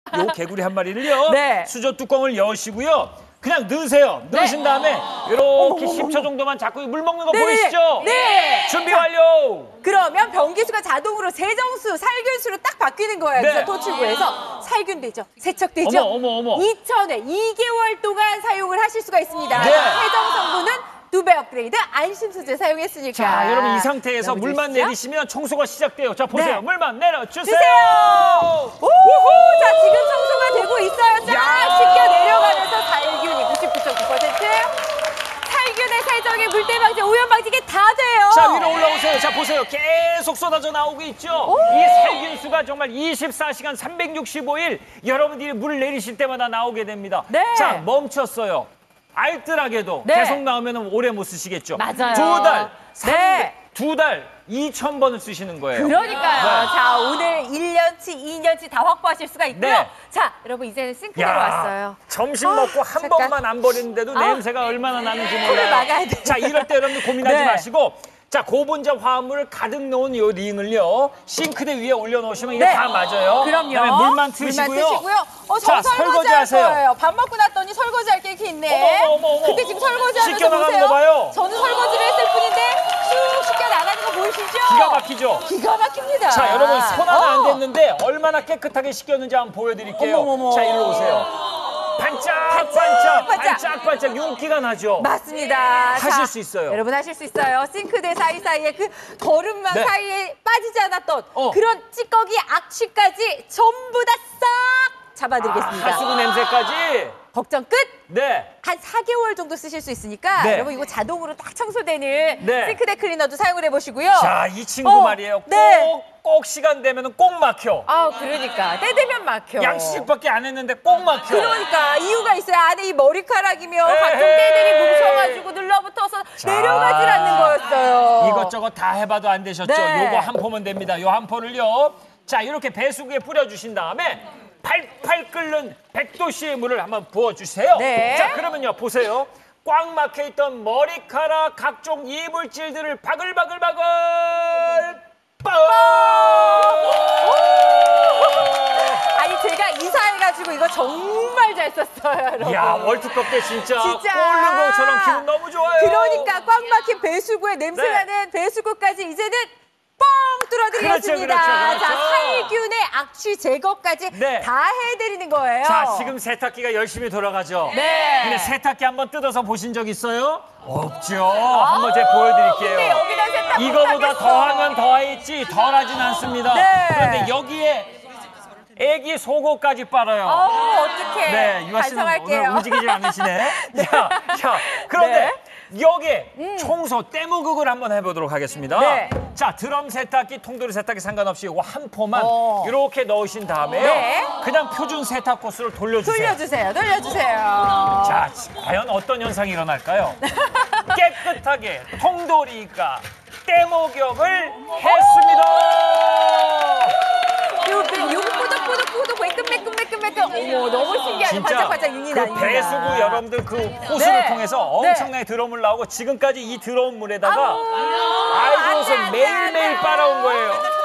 요 개구리 한 마리를요. 네. 수저 뚜껑을 여시고요. 그냥 넣으세요. 넣으신 다음에 이렇게 10초 정도만 자꾸 물 먹는 거 보이시죠? 네. 준비 완료. 그러면 변기수가 자동으로 세정수, 살균수로 딱 바뀌는 거예요. 네. 그래서 토출구에서 살균되죠. 세척되죠. 어머. 2,000회 2개월 동안 사용을 하실 수가 있습니다. 네. 세정 성분은 2배 업그레이드 안심 소재 사용했으니까. 자, 여러분 이 상태에서 너무 물만 좋으시죠? 내리시면 청소가 시작돼요. 자, 보세요. 네. 물만 내려주세요. 주세요. 우후! 자, 지금 청소가 되고 있어요. 쫙 야. 씻겨 내려가면서 살균이 99.9%. 살균의 세정에 물때 방지, 오염 방지 이게 다 돼요. 자, 위로 올라오세요. 자, 보세요. 계속 쏟아져 나오고 있죠. 이 살균수가 정말 24시간 365일 여러분들이 물 내리실 때마다 나오게 됩니다. 네. 자, 멈췄어요. 알뜰하게도 네. 계속 나오면 오래 못 쓰시겠죠. 맞아요. 2달, 3달, 네. 2달 2,000번을 쓰시는 거예요. 그러니까요. 네. 자, 오늘 1년치, 2년치 다 확보하실 수가 있고요. 네. 자, 여러분 이제는 싱크대로 왔어요. 점심 먹고 한 잠깐. 번만 안 버리는데도 냄새가 얼마나 나는지 몰라요. 막아야 돼요. 자, 이럴 때 여러분들 고민하지 네. 마시고 자, 고분자 화합물을 가득 넣은 이 링을요. 싱크대 위에 올려놓으시면 이게 네. 다 맞아요. 그럼요. 그다음에 물만 트시고요. 저 자, 설거지 할 설거지하세요. 거예요. 밥 먹고 났더니 설거지 할 게 이렇게 있네. 어머. 근데 지금 설거지하면서 씻겨나가는 보세요. 거 봐요. 저는 설거지를 했을 뿐인데 쑥 씻겨나가는 거 보이시죠? 기가 막히죠? 기가 막힙니다. 자, 여러분 손 하나 안 됐는데 얼마나 깨끗하게 씻겼는지 한번 보여드릴게요. 어머머머. 자, 일로 오세요. 반짝반짝 윤기가 나죠? 맞습니다. 하실 자, 수 있어요. 여러분 하실 수 있어요. 싱크대 사이사이에 그 거름망 네. 사이에 빠지지 않았던 어. 그런 찌꺼기 악취까지 전부 다 싹 잡아드리겠습니다. 하수구 냄새까지. 걱정 끝! 네. 한 4개월 정도 쓰실 수 있으니까 네. 여러분 이거 자동으로 딱 청소되는 네. 싱크대 클리너도 사용을 해보시고요. 자, 이 친구 말이에요. 네. 꼭 시간 되면 꼭 막혀. 아, 그러니까 때 되면 막혀. 양치질밖에 안 했는데 꼭 막혀. 그러니까 이유가 있어요. 안에 이 머리카락이며 에헤이. 각종 때들이 뭉쳐가지고 눌러붙어서 내려가질 않는 거였어요. 이것저것 다 해봐도 안 되셨죠? 네. 요거 한 포면 됩니다. 요 한 포를요. 자, 이렇게 배수구에 뿌려주신 다음에 팔팔 끓는 100도씨의 물을 한번 부어주세요. 네. 자, 그러면요, 보세요. 꽉 막혀있던 머리카락 각종 이물질들을 바글바글바글 아니 제가 이사해가지고 이거 정말 잘 썼어요, 여러분. 이야, 월드컵 때 진짜 진짜. 꼴른 것처럼 기분 너무 좋아요. 그러니까 꽉 막힌 배수구에 냄새나는 배수구까지 이제는 뻥 뚫어드리겠습니다. 그렇죠. 자, 살균의 악취 제거까지 네. 다 해드리는 거예요. 자, 지금 세탁기가 열심히 돌아가죠. 네. 근데 세탁기 한번 뜯어서 보신 적 있어요? 없죠. 한번 제가 보여드릴게요. 근데 여기다 세탁 이거보다 못하겠어. 더하면 더했지 덜하진 않습니다. 네. 그런데 여기에 애기 속옷까지 빨아요. 어떡해. 네, 유아 씨는 반성할게요. 오늘 움직이지 않으시네. 자, 그런데 여기에 청소 때무극을 한번 해보도록 하겠습니다. 네. 자, 드럼 세탁기, 통돌이 세탁기 상관없이 이거 한 포만 이렇게 넣으신 다음에요. 네. 그냥 표준 세탁 코스로 돌려주세요. 돌려주세요. 자, 과연 어떤 현상이 일어날까요? 깨끗하게 통돌이가 때목욕을 했습니다. 요거 뽀득뽀득뽀득 매끈매끈. 어머, 너무 신기하네. 진짜 반짝반짝 윤이 그 나니까. 배수구 여러분들 그 호스를 네. 통해서 엄청나게 들어물 나오고 지금까지 이 들어온 물에다가 안 돼, 아이들옷을 안 돼, 매일매일 안 돼. 빨아온 거예요.